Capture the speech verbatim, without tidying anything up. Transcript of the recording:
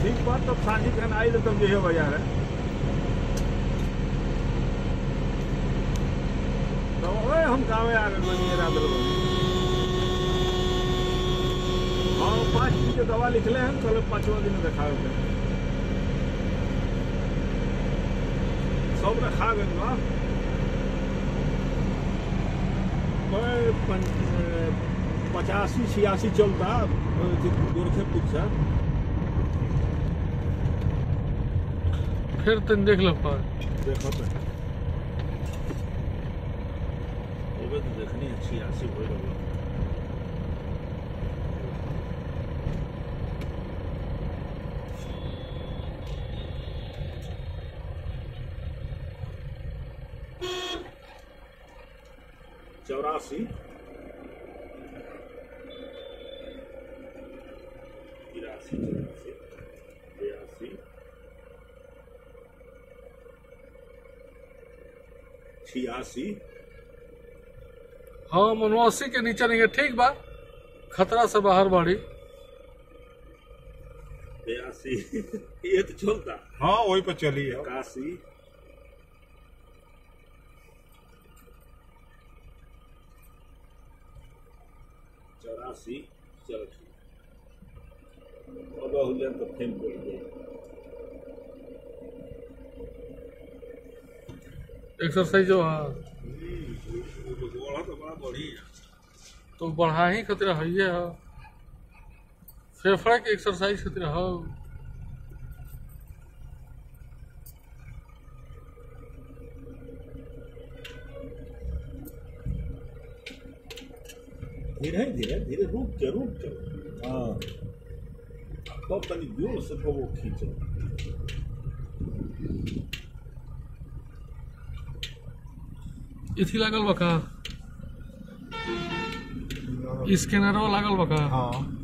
ठीक बात तब सांझी खान आई तो तब जो बाजार है तो ओए हम गाँव आ गए बनिए रात हाँ पाँच दिन के दवा लिखले हैं कल पाँचवा दिन देखा सब रखा गए ना पचासी छियासी चलता गोरखे पूछा फिर तुम देख लो पर देखो तो तो देखनी है छियासी हो रहा चौरासी तिरासी चौरासी बयासी छियासी हाँ मनवासी के नीचे नहीं है ठीक बा खतरा से बाहर बाड़ी बयासी ये तो चलता हाँ वही पर चली है इक्यासी चौरासी चलो ठीक अब हुए तो फेम पड़ गए एक्सरसाइज जो है बढ़ा तो बड़ा बढ़िया तो बढ़ा ही खतरा है ये है फेफड़ा की एक्सरसाइज खतरा है धीरे धीरे धीरे रुक के रुक के हाँ तब तनी जोर से वो खींचो इथी लागल बका स्कैनरवा लागल बका हाँ